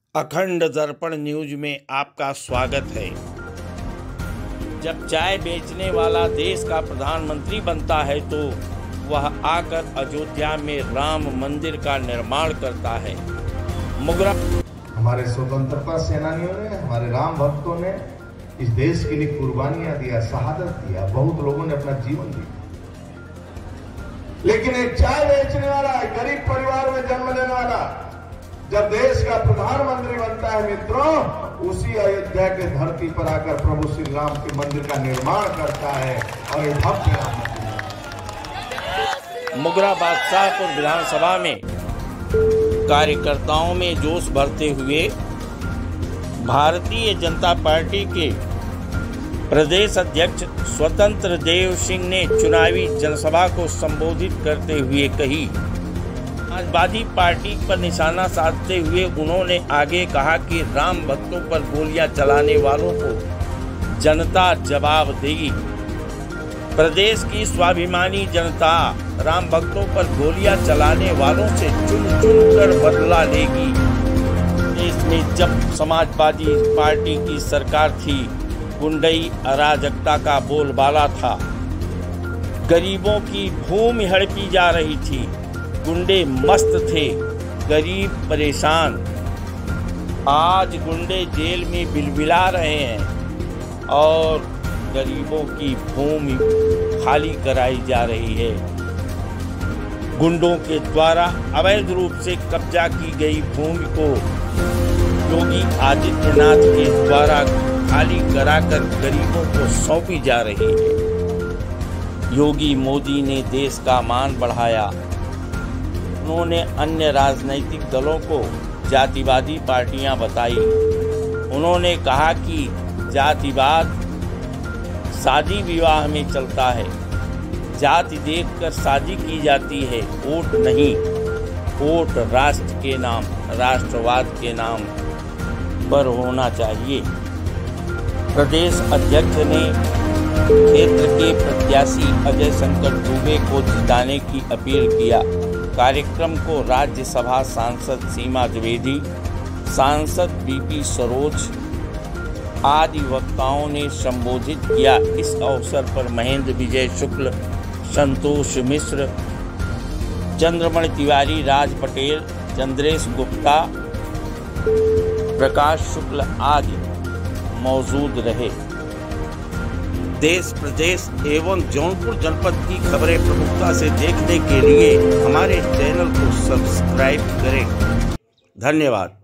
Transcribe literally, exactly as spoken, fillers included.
अखंड दर्पण न्यूज में आपका स्वागत है। जब चाय बेचने वाला देश का प्रधानमंत्री बनता है तो वह आकर अयोध्या में राम मंदिर का निर्माण करता है। मुगरा हमारे स्वतंत्रता सेनानियों ने, हमारे राम भक्तों ने इस देश के लिए कुर्बानियां दिया, शहादत दिया, बहुत लोगों ने अपना जीवन दिया। लेकिन एक चाय बेचने वाला, गरीब परिवार में जन्म लेने वाला जब देश का प्रधानमंत्री बनता है मित्रों, उसी अयोध्या के धरती पर आकर प्रभु श्री राम के मंदिर का निर्माण करता है और ये भव्य राम मंदिर। मुगरा बादशाहपुर विधानसभा में कार्यकर्ताओं में जोश भरते हुए भारतीय जनता पार्टी के प्रदेश अध्यक्ष स्वतंत्र देव सिंह ने चुनावी जनसभा को संबोधित करते हुए कही। समाजवादी पार्टी पर निशाना साधते हुए उन्होंने आगे कहा कि राम भक्तों पर गोलियां चलाने वालों को जनता जवाब देगी। प्रदेश की स्वाभिमानी जनता राम भक्तों पर गोलियां चलाने वालों से चुन चुन कर बदला लेगी। देश में जब समाजवादी पार्टी की सरकार थी, गुंडई अराजकता का बोलबाला था। गरीबों की भूमि हड़पी जा रही थी, गुंडे मस्त थे, गरीब परेशान। आज गुंडे जेल में बिलबिला रहे हैं और गरीबों की भूमि खाली कराई जा रही है। गुंडों के द्वारा अवैध रूप से कब्जा की गई भूमि को योगी आदित्यनाथ के द्वारा खाली कराकर गरीबों को सौंपी जा रही है। योगी मोदी ने देश का मान बढ़ाया। उन्होंने अन्य राजनीतिक दलों को जातिवादी पार्टियां बताई। उन्होंने कहा कि जातिवाद शादी विवाह में चलता है, जाति देखकर शादी की जाती है, वोट नहीं। वोट राष्ट्र के नाम, राष्ट्रवाद के नाम पर होना चाहिए। प्रदेश अध्यक्ष ने क्षेत्र के प्रत्याशी अजय शंकर दुबे को जिताने की अपील किया। कार्यक्रम को राज्यसभा सांसद सीमा द्विवेदी, सांसद बीपी सरोज आदि वक्ताओं ने संबोधित किया। इस अवसर पर महेंद्र विजय शुक्ल, संतोष मिश्र, चंद्रमणि तिवारी, राज पटेल, चंद्रेश गुप्ता, प्रकाश शुक्ल आदि मौजूद रहे। देश, प्रदेश एवं जौनपुर जनपद की खबरें प्रमुखता से देखने के लिए हमारे चैनल को सब्सक्राइब करें। धन्यवाद।